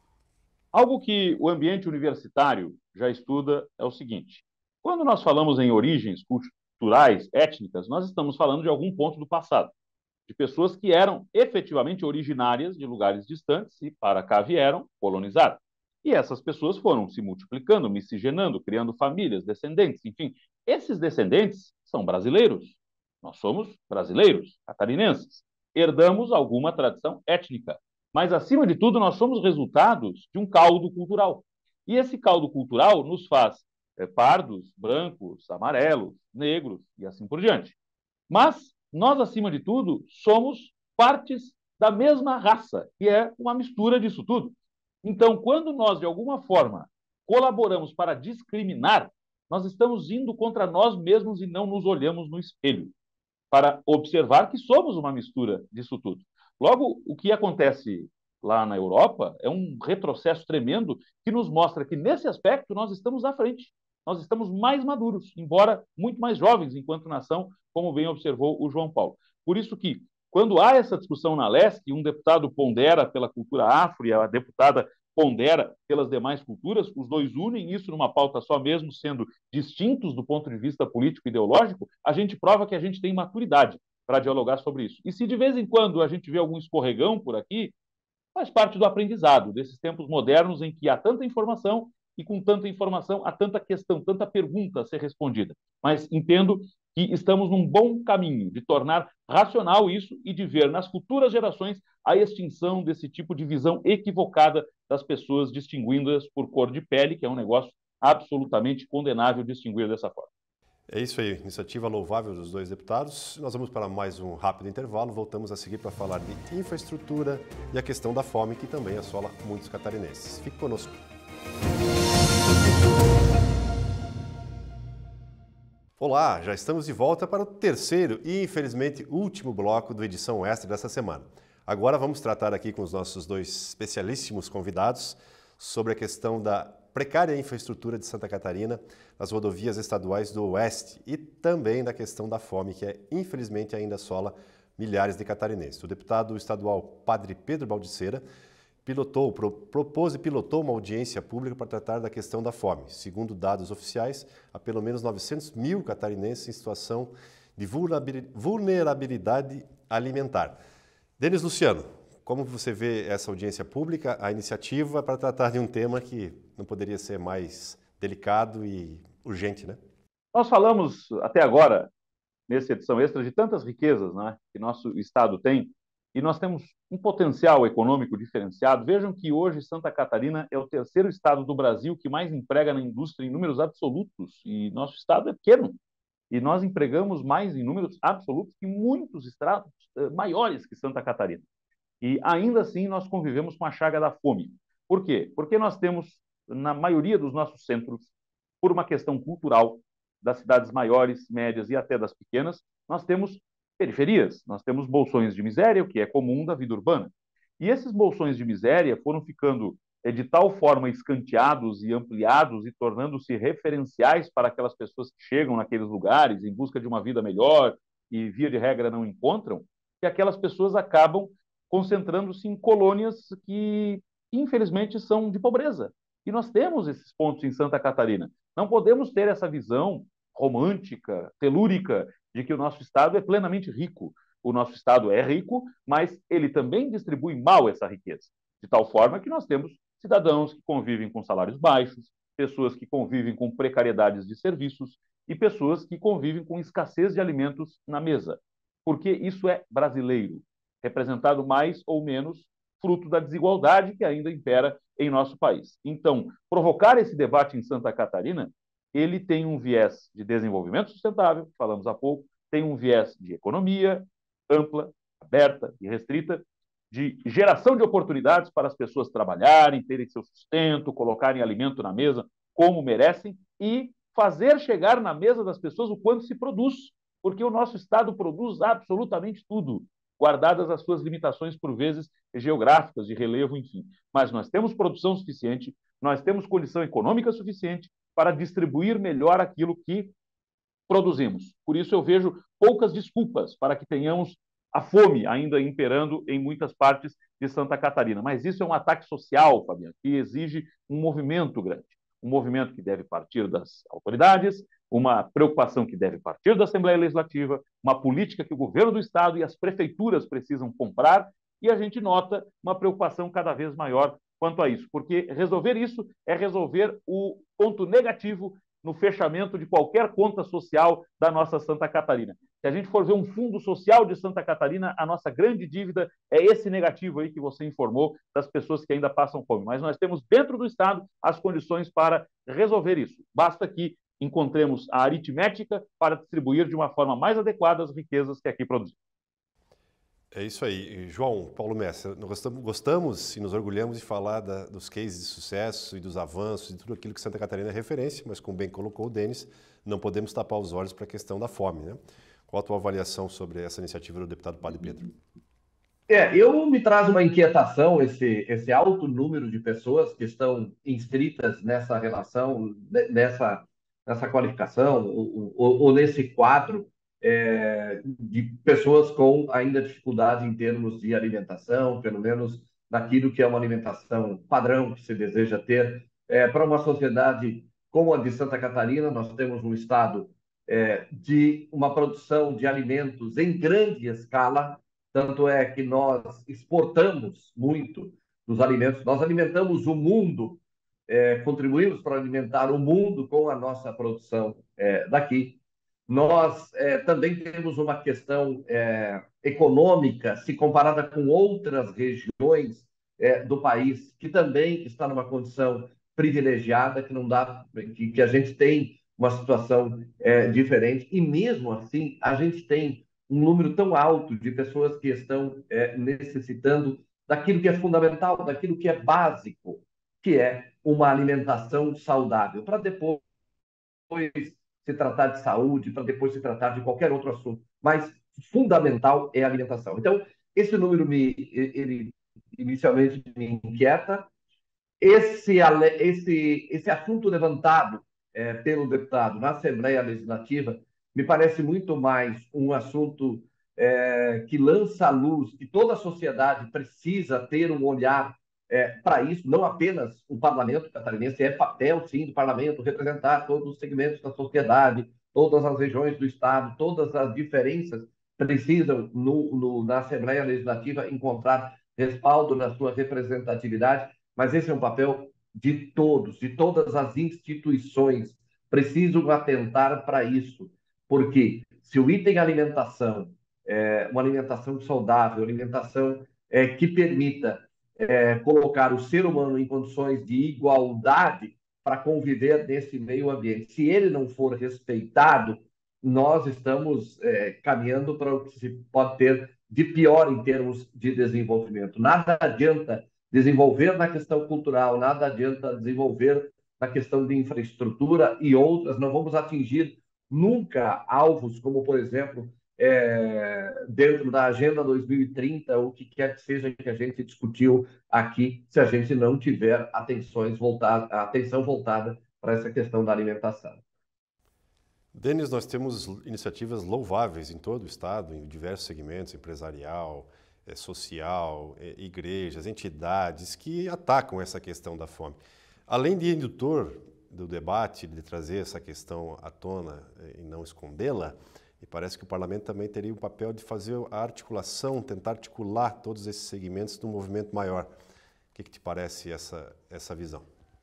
Algo que o ambiente universitário já estuda é o seguinte: quando nós falamos em origens culturais, étnicas, nós estamos falando de algum ponto do passado, de pessoas que eram efetivamente originárias de lugares distantes e para cá vieram colonizar. E essas pessoas foram se multiplicando, miscigenando, criando famílias, descendentes, enfim. Esses descendentes são brasileiros. Nós somos brasileiros, catarinenses. Herdamos alguma tradição étnica. Mas, acima de tudo, nós somos resultados de um caldo cultural. E esse caldo cultural nos faz é, pardos, brancos, amarelos, negros e assim por diante. Mas nós, acima de tudo, somos partes da mesma raça, que é uma mistura disso tudo. Então, quando nós, de alguma forma, colaboramos para discriminar, nós estamos indo contra nós mesmos e não nos olhamos no espelho, para observar que somos uma mistura disso tudo. Logo, o que acontece lá na Europa, é um retrocesso tremendo que nos mostra que, nesse aspecto, nós estamos à frente. Nós estamos mais maduros, embora muito mais jovens enquanto nação, como bem observou o João Paulo. Por isso que, quando há essa discussão na Lesc, um deputado pondera pela cultura afro e a deputada pondera pelas demais culturas, os dois unem isso numa pauta só, mesmo sendo distintos do ponto de vista político e ideológico, a gente prova que a gente tem maturidade para dialogar sobre isso. E se de vez em quando a gente vê algum escorregão por aqui, faz parte do aprendizado desses tempos modernos em que há tanta informação e com tanta informação há tanta questão, tanta pergunta a ser respondida. Mas entendo que estamos num bom caminho de tornar racional isso e de ver nas futuras gerações a extinção desse tipo de visão equivocada das pessoas distinguindo-as por cor de pele, que é um negócio absolutamente condenável distinguir dessa forma. É isso aí, iniciativa louvável dos dois deputados. Nós vamos para mais um rápido intervalo, voltamos a seguir para falar de infraestrutura e a questão da fome, que também assola muitos catarinenses. Fique conosco. Olá, já estamos de volta para o terceiro e, infelizmente, último bloco do Edição Extra dessa semana. Agora vamos tratar aqui com os nossos dois especialíssimos convidados sobre a questão da precária infraestrutura de Santa Catarina nas rodovias estaduais do Oeste e também da questão da fome, que é, infelizmente ainda assola milhares de catarinenses. O deputado estadual Padre Pedro Baldiceira pilotou, pro, propôs e pilotou uma audiência pública para tratar da questão da fome. Segundo dados oficiais, há pelo menos novecentos mil catarinenses em situação de vulnerabilidade alimentar. Denis Luciano, como você vê essa audiência pública, a iniciativa para tratar de um tema que não poderia ser mais delicado e urgente, né? Nós falamos até agora, nessa edição extra, de tantas riquezas, né, que nosso Estado tem, e nós temos um potencial econômico diferenciado. Vejam que hoje Santa Catarina é o terceiro estado do Brasil que mais emprega na indústria em números absolutos, e nosso estado é pequeno. E nós empregamos mais em números absolutos que muitos estados eh, maiores que Santa Catarina. E ainda assim nós convivemos com a chaga da fome. Por quê? Porque nós temos, na maioria dos nossos centros, por uma questão cultural, das cidades maiores, médias e até das pequenas, nós temos periferias, nós temos bolsões de miséria, o que é comum da vida urbana. E esses bolsões de miséria foram ficando é, de tal forma escanteados e ampliados e tornando-se referenciais para aquelas pessoas que chegam naqueles lugares em busca de uma vida melhor e, via de regra, não encontram, que aquelas pessoas acabam concentrando-se em colônias que, infelizmente, são de pobreza. E nós temos esses pontos em Santa Catarina. Não podemos ter essa visão romântica, telúrica, de que o nosso Estado é plenamente rico. O nosso Estado é rico, mas ele também distribui mal essa riqueza, de tal forma que nós temos cidadãos que convivem com salários baixos, pessoas que convivem com precariedades de serviços e pessoas que convivem com escassez de alimentos na mesa. Porque isso é brasileiro, representado mais ou menos fruto da desigualdade que ainda impera em nosso país. Então, provocar esse debate em Santa Catarina, ele tem um viés de desenvolvimento sustentável, que falamos há pouco, tem um viés de economia ampla, aberta e restrita, de geração de oportunidades para as pessoas trabalharem, terem seu sustento, colocarem alimento na mesa como merecem e fazer chegar na mesa das pessoas o quanto se produz, porque o nosso Estado produz absolutamente tudo, guardadas as suas limitações, por vezes, geográficas, de relevo, enfim. Mas nós temos produção suficiente, nós temos condição econômica suficiente para distribuir melhor aquilo que produzimos. Por isso eu vejo poucas desculpas para que tenhamos a fome ainda imperando em muitas partes de Santa Catarina. Mas isso é um ataque social, Fabiano, que exige um movimento grande. Um movimento que deve partir das autoridades, uma preocupação que deve partir da Assembleia Legislativa, uma política que o governo do Estado e as prefeituras precisam comprar, e a gente nota uma preocupação cada vez maior quanto a isso, porque resolver isso é resolver o ponto negativo no fechamento de qualquer conta social da nossa Santa Catarina. Se a gente for ver um fundo social de Santa Catarina, a nossa grande dívida é esse negativo aí que você informou das pessoas que ainda passam fome. Mas nós temos dentro do Estado as condições para resolver isso. Basta que encontremos a aritmética para distribuir de uma forma mais adequada as riquezas que aqui produzimos. É isso aí. João Paulo Mestre, nós gostamos, gostamos e nos orgulhamos de falar da, dos cases de sucesso e dos avanços e tudo aquilo que Santa Catarina é referência, mas como bem colocou o Denis, não podemos tapar os olhos para a questão da fome, né? Qual a tua avaliação sobre essa iniciativa do deputado Padre Pedro? É, eu me traz uma inquietação esse, esse alto número de pessoas que estão inscritas nessa relação, ne- nessa, nessa qualificação, ou, ou- ou nesse quadro, é, de pessoas com ainda dificuldade em termos de alimentação, pelo menos naquilo que é uma alimentação padrão que se deseja ter. É, para uma sociedade como a de Santa Catarina, nós temos um estado, é, de uma produção de alimentos em grande escala. Tanto é que nós exportamos muito dos alimentos, nós alimentamos o mundo, é, contribuímos para alimentar o mundo com a nossa produção, é, daqui. Nós, é, também temos uma questão, é, econômica, se comparada com outras regiões, é, do país, que também está numa condição privilegiada, que não dá, que, que a gente tem uma situação, é, diferente, e mesmo assim a gente tem um número tão alto de pessoas que estão, é, necessitando daquilo que é fundamental, daquilo que é básico, que é uma alimentação saudável, para depois se tratar de saúde, para depois se tratar de qualquer outro assunto. Mas fundamental é a alimentação. Então, esse número me, ele inicialmente me inquieta. Esse, esse, esse assunto levantado, é, pelo deputado na Assembleia Legislativa me parece muito mais um assunto, é, que lança à luz que toda a sociedade precisa ter um olhar, é, para isso, não apenas o parlamento catarinense, é papel, sim, do parlamento representar todos os segmentos da sociedade, todas as regiões do Estado, todas as diferenças precisam, no, no, na Assembleia Legislativa, encontrar respaldo na sua representatividade, mas esse é um papel de todos, de todas as instituições precisam atentar para isso, porque se o item alimentação, é, uma alimentação saudável, alimentação, é, que permita, é, colocar o ser humano em condições de igualdade para conviver nesse meio ambiente, se ele não for respeitado, nós estamos, é, caminhando para o que se pode ter de pior em termos de desenvolvimento. Nada adianta desenvolver na questão cultural, nada adianta desenvolver na questão de infraestrutura e outras, não vamos atingir nunca alvos como, por exemplo, é, dentro da Agenda dois mil e trinta, o que quer que seja que a gente discutiu aqui, se a gente não tiver atenções voltada, atenção voltada para essa questão da alimentação. Denis, nós temos iniciativas louváveis em todo o Estado, em diversos segmentos, empresarial, eh, social, eh, igrejas, entidades que atacam essa questão da fome. Além de indutor do debate, de trazer essa questão à tona eh, e não escondê-la, me parece que o parlamento também teria o papel de fazer a articulação, tentar articular todos esses segmentos num movimento maior. O que, que te parece essa, essa visão?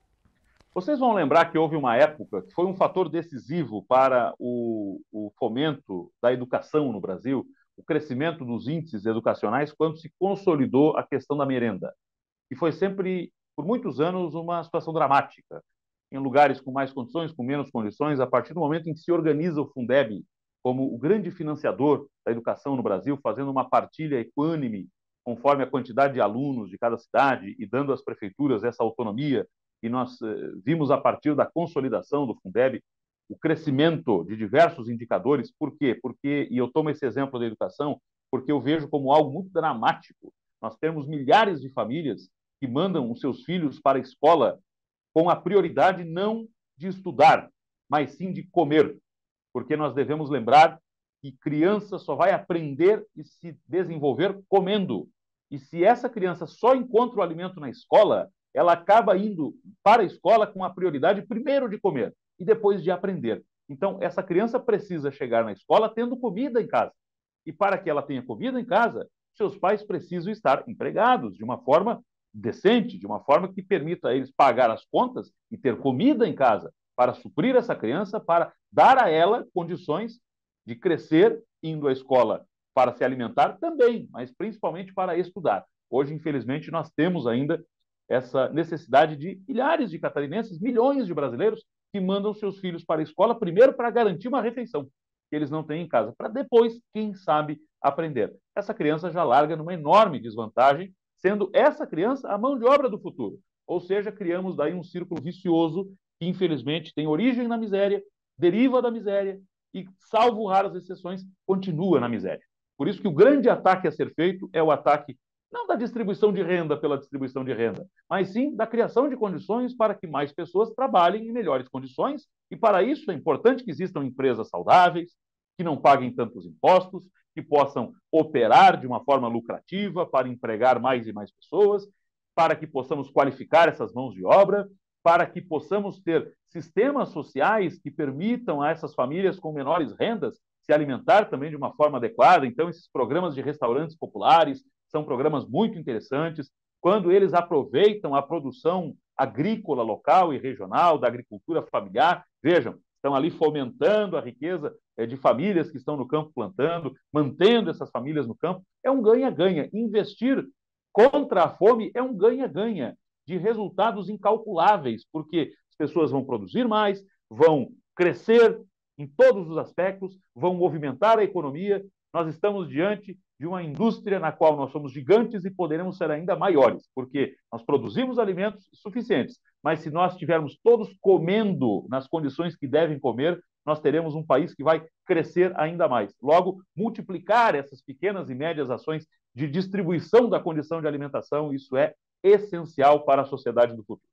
Vocês vão lembrar que houve uma época que foi um fator decisivo para o, o fomento da educação no Brasil, o crescimento dos índices educacionais, quando se consolidou a questão da merenda. E foi sempre, por muitos anos, uma situação dramática. Em lugares com mais condições, com menos condições, a partir do momento em que se organiza o Fundeb como o grande financiador da educação no Brasil, fazendo uma partilha equânime, conforme a quantidade de alunos de cada cidade e dando às prefeituras essa autonomia, e nós eh, vimos a partir da consolidação do Fundeb o crescimento de diversos indicadores. Por quê? Porque, e eu tomo esse exemplo da educação, porque eu vejo como algo muito dramático. Nós temos milhares de famílias que mandam os seus filhos para a escola com a prioridade não de estudar, mas sim de comer, porque nós devemos lembrar que criança só vai aprender e se desenvolver comendo. E se essa criança só encontra o alimento na escola, ela acaba indo para a escola com a prioridade primeiro de comer e depois de aprender. Então, essa criança precisa chegar na escola tendo comida em casa. E para que ela tenha comida em casa, seus pais precisam estar empregados de uma forma decente, de uma forma que permita a eles pagar as contas e ter comida em casa para suprir essa criança, para dar a ela condições de crescer indo à escola para se alimentar também, mas principalmente para estudar. Hoje, infelizmente, nós temos ainda essa necessidade de milhares de catarinenses, milhões de brasileiros que mandam seus filhos para a escola, primeiro para garantir uma refeição que eles não têm em casa, para depois, quem sabe, aprender. Essa criança já larga numa enorme desvantagem, sendo essa criança a mão de obra do futuro. Ou seja, criamos daí um círculo vicioso que, infelizmente, tem origem na miséria, deriva da miséria e, salvo raras exceções, continua na miséria. Por isso que o grande ataque a ser feito é o ataque não da distribuição de renda pela distribuição de renda, mas sim da criação de condições para que mais pessoas trabalhem em melhores condições, e para isso é importante que existam empresas saudáveis, que não paguem tantos impostos, que possam operar de uma forma lucrativa para empregar mais e mais pessoas, para que possamos qualificar essas mãos de obra, para que possamos ter sistemas sociais que permitam a essas famílias com menores rendas se alimentar também de uma forma adequada. Então, esses programas de restaurantes populares são programas muito interessantes, quando eles aproveitam a produção agrícola local e regional, da agricultura familiar. Vejam, estão ali fomentando a riqueza de famílias que estão no campo plantando, mantendo essas famílias no campo. É um ganha-ganha. Investir contra a fome é um ganha-ganha de resultados incalculáveis, porque as pessoas vão produzir mais, vão crescer em todos os aspectos, vão movimentar a economia. Nós estamos diante de uma indústria na qual nós somos gigantes e poderemos ser ainda maiores, porque nós produzimos alimentos suficientes, mas se nós estivermos todos comendo nas condições que devem comer, nós teremos um país que vai crescer ainda mais. Logo, multiplicar essas pequenas e médias ações de distribuição da condição de alimentação, isso é essencial para a sociedade do futuro.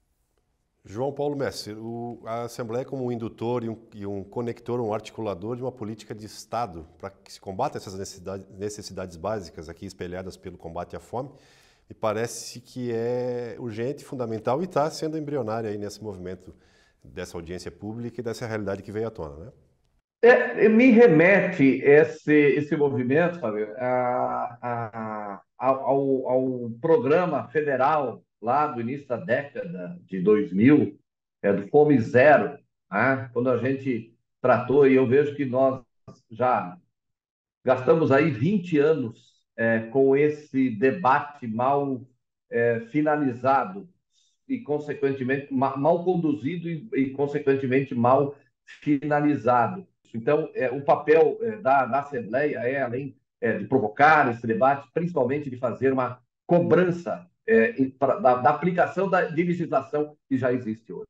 João Paulo Messi, o, a Assembleia é como um indutor e um, e um conector, um articulador de uma política de Estado para que se combata essas necessidades, necessidades básicas aqui espelhadas pelo combate à fome. Me parece que é urgente, fundamental e está sendo embrionária aí nesse movimento dessa audiência pública e dessa realidade que veio à tona, né? É, me remete esse, esse movimento, Fábio, a, a, ao, ao programa federal lá do início da década de dois mil, é, do Fome Zero, né? Quando a gente tratou, e eu vejo que nós já gastamos aí vinte anos é, com esse debate mal é, finalizado e, consequentemente, mal, mal conduzido e, e, consequentemente, mal finalizado. Então, é, o papel é, da, da Assembleia é, além é, de provocar esse debate, principalmente de fazer uma cobrança é, pra, da, da aplicação da, de legislação que já existe hoje.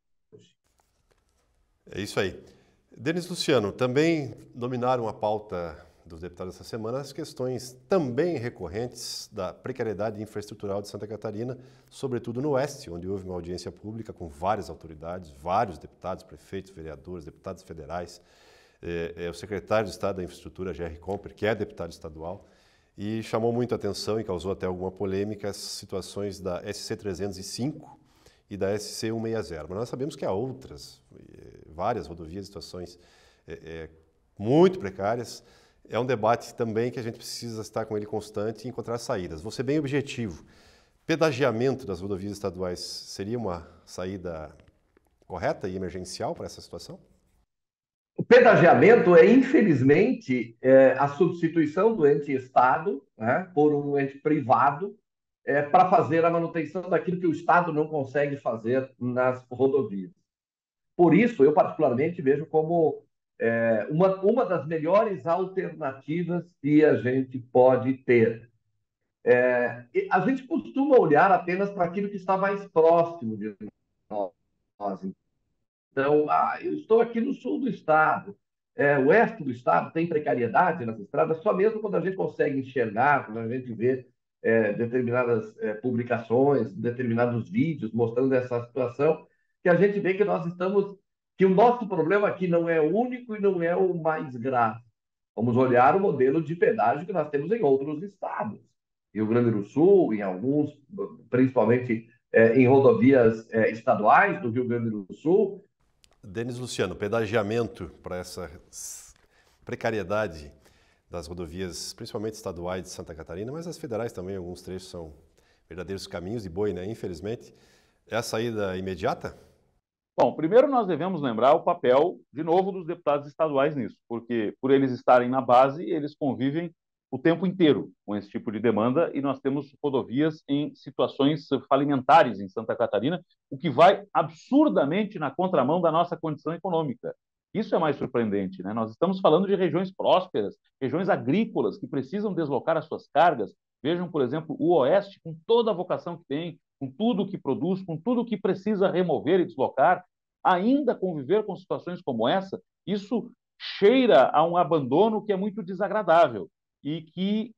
É isso aí. Denis Luciano, também dominaram a pauta dos deputados essa semana as questões também recorrentes da precariedade infraestrutural de Santa Catarina, sobretudo no Oeste, onde houve uma audiência pública com várias autoridades, vários deputados, prefeitos, vereadores, deputados federais, é, é, o secretário de Estado da Infraestrutura, Gerry Comper, que é deputado estadual, e chamou muito a atenção e causou até alguma polêmica as situações da S C trezentos e cinco e da S C cento e sessenta. Mas nós sabemos que há outras, várias rodovias, situações é, é, muito precárias. É um debate também que a gente precisa estar com ele constante e encontrar saídas. Vou ser bem objetivo. Pedagiamento das rodovias estaduais seria uma saída correta e emergencial para essa situação? O pedagiamento é, infelizmente, é, a substituição do ente Estado, né, por um ente privado é, para fazer a manutenção daquilo que o Estado não consegue fazer nas rodovias. Por isso, eu particularmente vejo como é, uma, uma das melhores alternativas que a gente pode ter. É, a gente costuma olhar apenas para aquilo que está mais próximo de nós. Então, ah, eu estou aqui no sul do estado, é, o oeste do estado tem precariedade nas estradas, só mesmo quando a gente consegue enxergar, quando a gente vê é, determinadas é, publicações, determinados vídeos mostrando essa situação, que a gente vê que nós estamos, que o nosso problema aqui não é único e não é o mais grave. Vamos olhar o modelo de pedágio que nós temos em outros estados. Rio Grande do Sul, em alguns, principalmente é, em rodovias é, estaduais do Rio Grande do Sul. Denis Luciano, pedagiamento para essa precariedade das rodovias, principalmente estaduais de Santa Catarina, mas as federais também, alguns trechos são verdadeiros caminhos de boi, né? Infelizmente. É a saída imediata? Bom, primeiro nós devemos lembrar o papel, de novo, dos deputados estaduais nisso, porque por eles estarem na base, eles convivem o tempo inteiro com esse tipo de demanda e nós temos rodovias em situações falimentares em Santa Catarina, o que vai absurdamente na contramão da nossa condição econômica. Isso é mais surpreendente, né? Nós estamos falando de regiões prósperas, regiões agrícolas que precisam deslocar as suas cargas. Vejam, por exemplo, o Oeste, com toda a vocação que tem, com tudo que produz, com tudo que precisa remover e deslocar, ainda conviver com situações como essa, isso cheira a um abandono que é muito desagradável. e que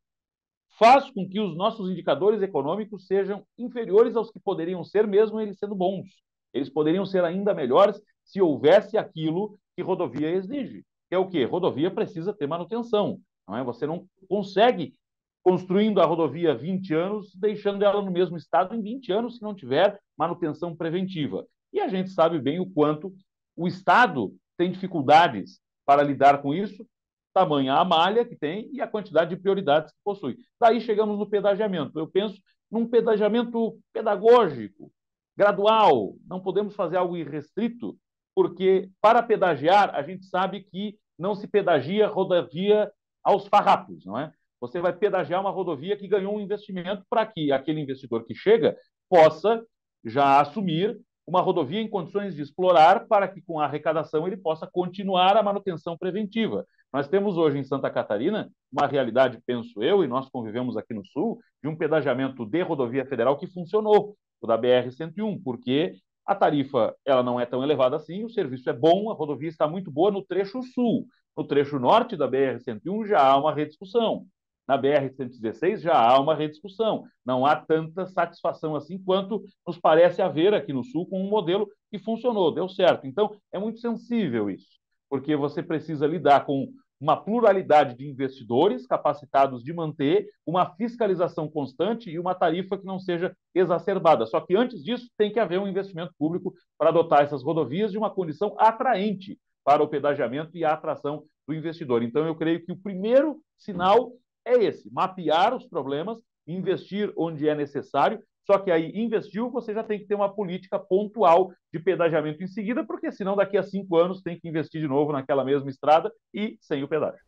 faz com que os nossos indicadores econômicos sejam inferiores aos que poderiam ser, mesmo eles sendo bons. Eles poderiam ser ainda melhores se houvesse aquilo que rodovia exige, que é o quê? Rodovia precisa ter manutenção, não é? Você não consegue, construindo a rodovia há vinte anos, deixando ela no mesmo estado em vinte anos se não tiver manutenção preventiva. E a gente sabe bem o quanto o Estado tem dificuldades para lidar com isso, tamanha a malha que tem e a quantidade de prioridades que possui. Daí chegamos no pedagiamento. Eu penso num pedagiamento pedagógico, gradual. Não podemos fazer algo irrestrito, porque para pedagiar, a gente sabe que não se pedagia rodovia aos farrapos, não é? Você vai pedagiar uma rodovia que ganhou um investimento para que aquele investidor que chega possa já assumir uma rodovia em condições de explorar para que, com a arrecadação, ele possa continuar a manutenção preventiva. Nós temos hoje em Santa Catarina uma realidade, penso eu, e nós convivemos aqui no Sul, de um pedagiamento de rodovia federal que funcionou, o da B R cento e um, porque a tarifa ela não é tão elevada assim, o serviço é bom, a rodovia está muito boa no trecho sul. No trecho norte da B R cento e um já há uma rediscussão. Na B R cento e dezesseis já há uma rediscussão. Não há tanta satisfação assim quanto nos parece haver aqui no Sul com um modelo que funcionou, deu certo. Então, é muito sensível isso, porque você precisa lidar com uma pluralidade de investidores capacitados de manter uma fiscalização constante e uma tarifa que não seja exacerbada. Só que antes disso tem que haver um investimento público para adotar essas rodovias de uma condição atraente para o pedagiamento e a atração do investidor. Então, eu creio que o primeiro sinal é esse, mapear os problemas, investir onde é necessário, só que aí investiu, você já tem que ter uma política pontual de pedagiamento em seguida, porque senão daqui a cinco anos tem que investir de novo naquela mesma estrada e sem o pedágio.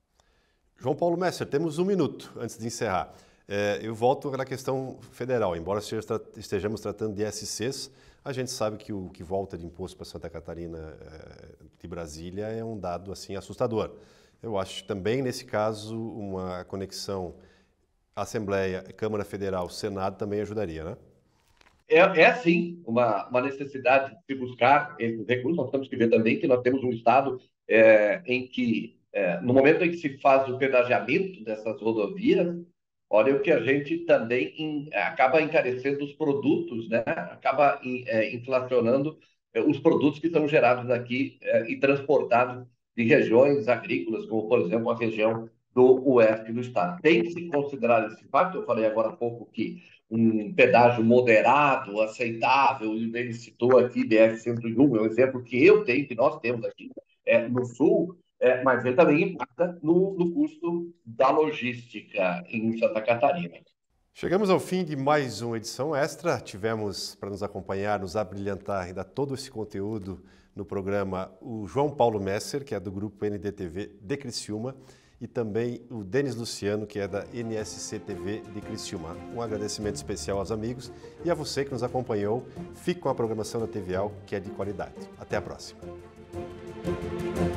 João Paulo Messer, temos um minuto antes de encerrar. É, eu volto na questão federal, embora estejamos tratando de S Cs, a gente sabe que o que volta de imposto para Santa Catarina de Brasília é um dado assim assustador. Eu acho também, nesse caso, uma conexão Assembleia, Câmara Federal, Senado também ajudaria, né? É, é sim, uma, uma necessidade de se buscar esses recursos. Nós temos que ver também que nós temos um estado é, em que, é, no momento em que se faz o pedagiamento dessas rodovias, olha o que a gente também in, acaba encarecendo os produtos, né? Acaba in, é, inflacionando é, os produtos que são gerados aqui é, e transportados de regiões agrícolas, como, por exemplo, a região do oeste do estado. Tem que se considerar esse fato. Eu falei agora há pouco que um pedágio moderado, aceitável, e ele citou aqui B R cento e um, é um exemplo que eu tenho, que nós temos aqui é, no Sul, é, mas ele também impacta no, no custo da logística em Santa Catarina. Chegamos ao fim de mais uma edição extra. Tivemos para nos acompanhar, nos abrilhantar e dar todo esse conteúdo no programa o João Paulo Messer, que é do grupo N D T V de Criciúma, e também o Denis Luciano, que é da N S C T V de Criciúma. Um agradecimento especial aos amigos e a você que nos acompanhou. Fique com a programação da T V A, que é de qualidade. Até a próxima.